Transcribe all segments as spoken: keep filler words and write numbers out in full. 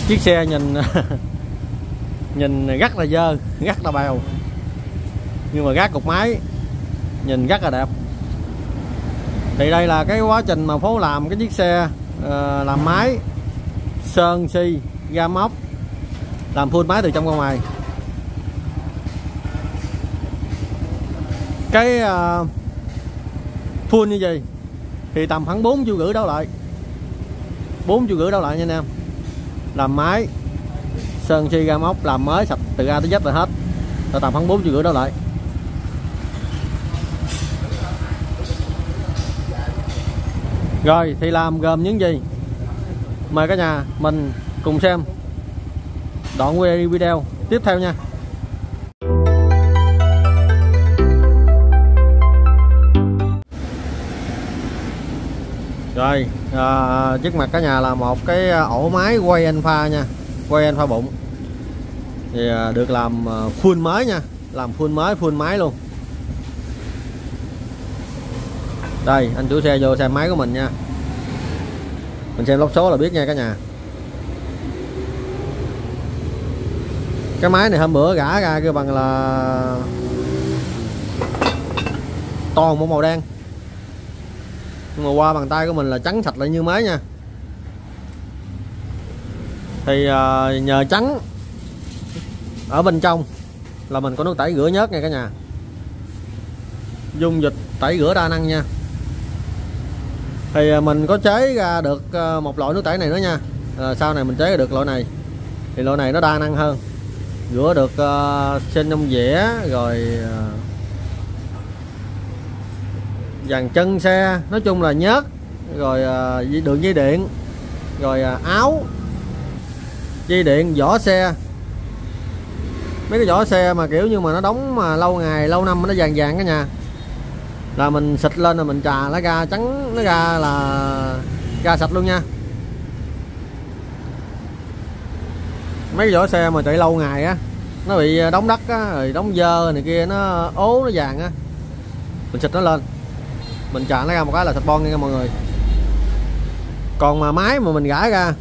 Chiếc xe nhìn nhìn rất là dơ, rất là bèo, nhưng mà gác cục máy nhìn rất là đẹp. Thì đây là cái quá trình mà Phố làm cái chiếc xe, uh, làm máy, sơn xi, ga móc, làm full máy từ trong ra ngoài. Cái uh, full như gì thì tầm khoảng bốn triệu rưỡi đổ lại, bốn triệu rưỡi đổ lại nha anh em. Làm máy, sơn xi, ga móc, làm mới sạch từ A tới Z là hết, là tầm khoảng bốn triệu rưỡi đổ lại. Rồi thì làm gồm những gì? Mời cả nhà mình cùng xem đoạn video tiếp theo nha. Rồi à, trước mặt cả nhà là một cái ổ máy quay alpha nha, quay alpha bụng thì à, được làm full mới nha, làm full mới, full máy luôn. Đây anh chủ xe vô xem máy của mình nha, mình xem lốc số là biết nha cả nhà. Cái máy này hôm bữa gã ra kêu bằng là toàn một màu đen, nhưng mà qua bàn tay của mình là trắng sạch lại như mới nha. Thì uh, nhờ trắng ở bên trong là mình có nước tẩy rửa nhớt nha cả nhà, dung dịch tẩy rửa đa năng nha. Thì uh, mình có chế ra được uh, một loại nước tẩy này nữa nha. Uh, sau này mình chế ra được loại này, thì loại này nó đa năng hơn, rửa được uh, sên nhông dẻ, rồi uh, dàn chân xe, nói chung là nhớt, rồi uh, đường dây điện, rồi uh, áo dây điện, vỏ xe. Mấy cái vỏ xe mà kiểu như mà nó đóng mà lâu ngày lâu năm nó vàng vàng cả nhà, là mình xịt lên rồi mình trà nó ra trắng, nó ra là ra sạch luôn nha. Mấy cái vỏ xe mà chạy lâu ngày á, nó bị đóng đất á, rồi đóng dơ này kia, nó ố nó vàng á, mình xịt nó lên, mình trà nó ra một cái là sạch bon nha mọi người. Còn mà máy mà mình gãi ra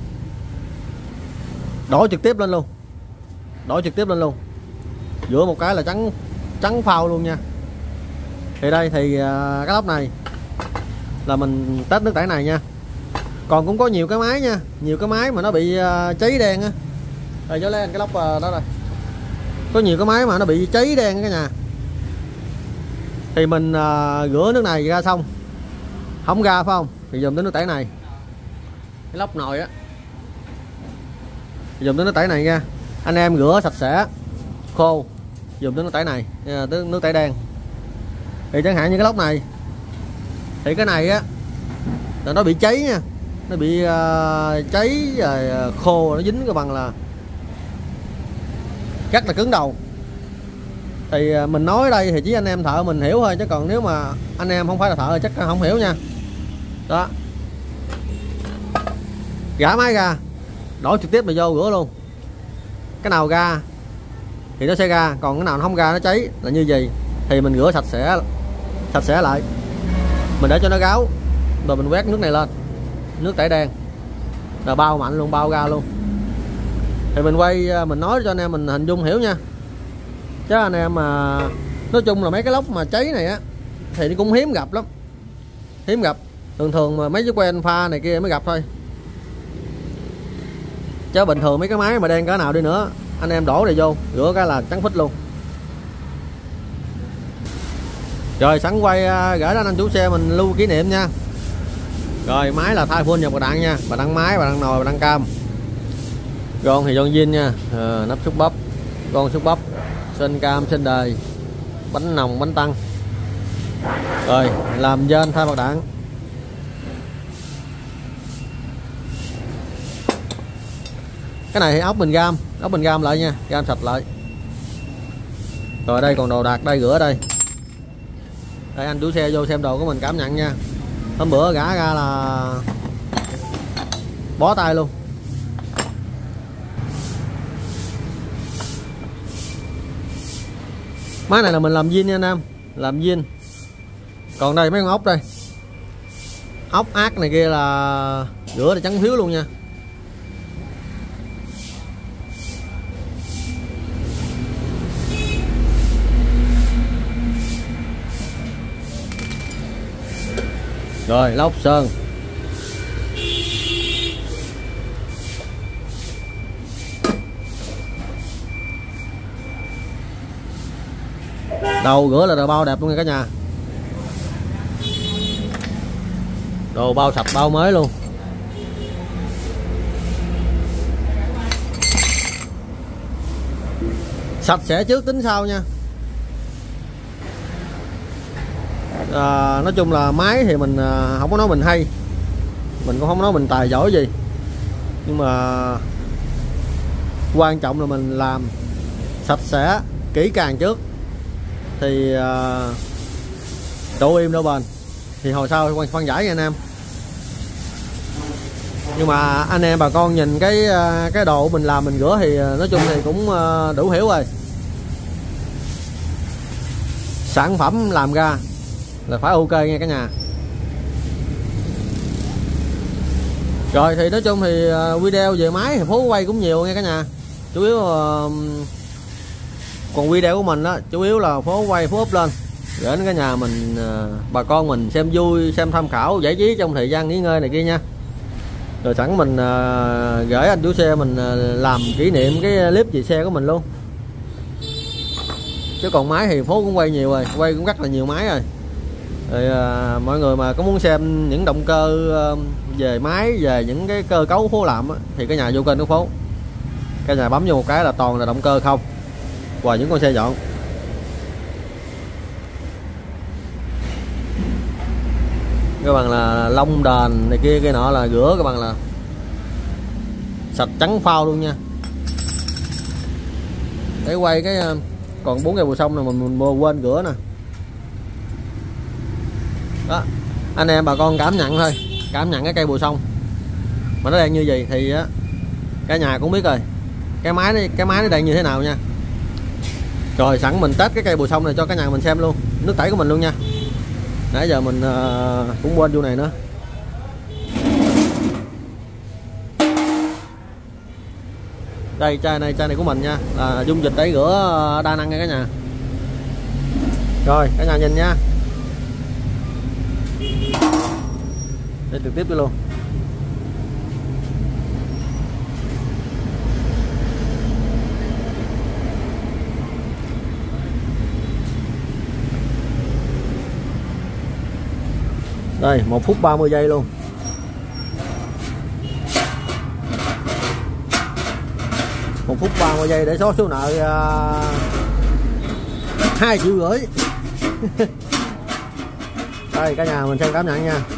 đổ trực tiếp lên luôn, đổ trực tiếp lên luôn, rửa một cái là trắng trắng phao luôn nha. Thì đây thì cái lốc này là mình test nước tẩy này nha. Còn cũng có nhiều cái máy nha, nhiều cái máy mà nó bị cháy đen á. Rồi cho lên cái lốc đó rồi, có nhiều cái máy mà nó bị cháy đen cả nhà. Thì mình rửa nước này ra xong không ra phải không, thì dùng tới nước tẩy này, cái lốc nồi á, dùng tới nước tẩy này nha. Anh em rửa sạch sẽ khô dùng tới nước tẩy này, tới nước tẩy đen. Thì chẳng hạn như cái lốc này, thì cái này á là nó bị cháy nha, nó bị uh, cháy rồi uh, khô, nó dính cái bằng là rất là cứng đầu. Thì uh, mình nói ở đây thì chỉ anh em thợ mình hiểu thôi, chứ còn nếu mà anh em không phải là thợ thì chắc không hiểu nha. Đó, gã máy ra đổ trực tiếp là vô rửa luôn. Cái nào ra thì nó sẽ ra, còn cái nào nó không ra nó cháy là như vậy. Thì mình rửa sạch sẽ sạch sẽ lại, mình để cho nó ráo, rồi mình quét nước này lên, nước tẩy đen, rồi bao mạnh luôn, bao ra luôn. Thì mình quay mình nói cho anh em mình hình dung hiểu nha. Chứ anh em mà nói chung là mấy cái lốc mà cháy này á thì nó cũng hiếm gặp lắm, hiếm gặp. Thường thường mà mấy cái quen pha này kia mới gặp thôi, chứ bình thường mấy cái máy mà đen cỡ nào đi nữa anh em đổ này vô rửa cái là trắng phích luôn. Rồi sẵn quay gửi đến anh chủ xe mình lưu kỷ niệm nha. Rồi máy là thay full nhập bà đăng nha, bà đăng máy, bà đăng nồi, bà đăng cam. Con thì con zin nha, à, nắp xúc bắp, con xúc bắp, sên cam, sên đời, bánh nòng, bánh tăng. Rồi làm dên thay bạc đạn. Cái này thì ốc mình gam, ốc mình gam lại nha, gam sạch lại. Rồi đây còn đồ đạc đây, rửa đây. Đây anh chủ xe vô xem đồ của mình cảm nhận nha. Hôm bữa gã ra là bó tay luôn. Máy này là mình làm zin nha anh em, làm zin. Còn đây mấy con ốc đây, ốc ác này kia là rửa thì trắng phiếu luôn nha. Rồi lốp sơn. Đầu rửa là đồ bao đẹp luôn nha cả nhà. Đồ bao sạch bao mới luôn. Sạch sẽ trước tính sau nha. À, nói chung là máy thì mình à, không có nói mình hay, mình cũng không nói mình tài giỏi gì, nhưng mà quan trọng là mình làm sạch sẽ kỹ càng trước thì à, độ im đâu bền, thì hồi sau khoan, khoan giải nha anh em. Nhưng mà anh em bà con nhìn cái cái đồ mình làm mình rửa thì nói chung thì cũng đủ hiểu rồi. Sản phẩm làm ra là phải ok nha cả nhà. Rồi thì nói chung thì video về máy thì phố quay cũng nhiều nha cả nhà. Chủ yếu còn video của mình đó chủ yếu là phố quay phố up lên để đến cả nhà mình, bà con mình xem vui, xem tham khảo, giải trí trong thời gian nghỉ ngơi này kia nha. Rồi sẵn mình uh, gửi anh chủ xe mình uh, làm kỷ niệm cái clip về xe của mình luôn. Chứ còn máy thì phố cũng quay nhiều rồi, quay cũng rất là nhiều máy rồi. Rồi uh, mọi người mà có muốn xem những động cơ uh, về máy, về những cái cơ cấu phố làm á, thì cái nhà vô kênh của phố, cái nhà bấm vô một cái là toàn là động cơ không, và những con xe dọn. Các bạn là lông đền này kia cái nọ là rửa các bạn là sạch trắng phao luôn nha. Để quay cái còn bốn cây bùa sông này mình, mình mua quên rửa nè. Đó, anh em bà con cảm nhận thôi, cảm nhận cái cây bùa sông mà nó đang như vậy thì á cả nhà cũng biết rồi cái máy này, cái máy nó đang như thế nào nha. Rồi sẵn mình test cái cây bùa sông này cho cả nhà mình xem luôn, nước tẩy của mình luôn nha. Nãy giờ mình uh, cũng quên chỗ này nữa. Đây chai này, chai này của mình nha, là dung dịch để rửa đa năng nha cả nhà. Rồi cả nhà nhìn nha. Đây trực tiếp đi luôn. Đây một phút ba mươi giây luôn. Một phút ba mươi giây để xóa số nợ hai uh, triệu rưỡi. Đây cả nhà mình xem cảm nhận nha.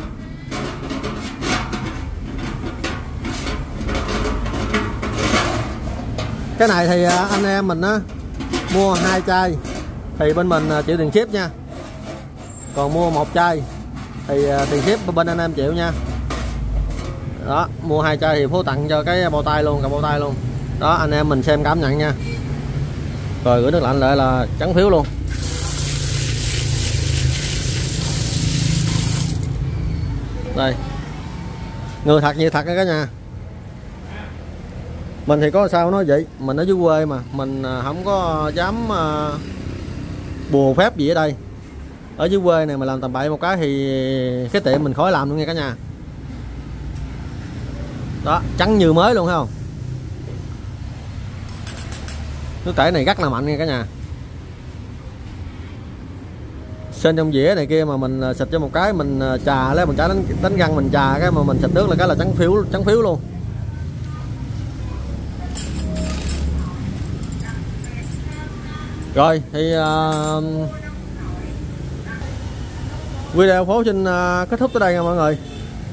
Cái này thì uh, anh em mình á mua hai chai thì bên mình uh, chịu tiền ship nha. Còn mua một chai thì tiền ship bên anh em chịu nha. Đó, mua hai chai thì phố tặng cho cái bao tay luôn, cả bao tay luôn. Đó, anh em mình xem cảm nhận nha. Rồi gửi nước lạnh lại là trắng phiếu luôn. Đây, người thật như thật nha cả nhà. Mình thì có sao nói vậy, mình ở dưới quê mà mình không có dám bùa phép gì ở đây. Ở dưới quê này mà làm tầm bậy một cái thì cái tiệm mình khỏi làm luôn nha cả nhà. Đó, trắng như mới luôn thấy không? Nước tẩy này rất là mạnh nha cả nhà. Sên trong dĩa này kia mà mình xịt cho một cái mình trà lấy mình trả đánh, đánh răng mình trà cái mà mình xịt nước là cái là trắng phiếu, trắng phiếu luôn. Rồi thì uh, video phố xin uh, kết thúc tới đây nha mọi người.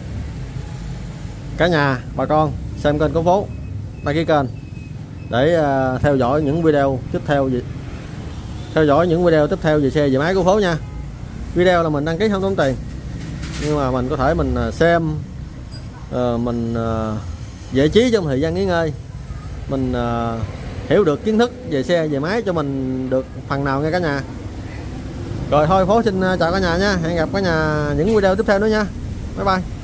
Cả nhà bà con xem kênh của phố, đăng ký kênh để uh, theo dõi những video tiếp theo gì theo dõi những video tiếp theo về xe về máy của phố nha. Video là mình đăng ký không tốn tiền, nhưng mà mình có thể mình xem uh, mình uh, giải trí trong thời gian nghỉ ngơi, mình uh, hiểu được kiến thức về xe về máy cho mình được phần nào nha cả nhà. Rồi thôi phố xin chào cả nhà nha, hẹn gặp cả nhà những video tiếp theo nữa nha. Bye bye.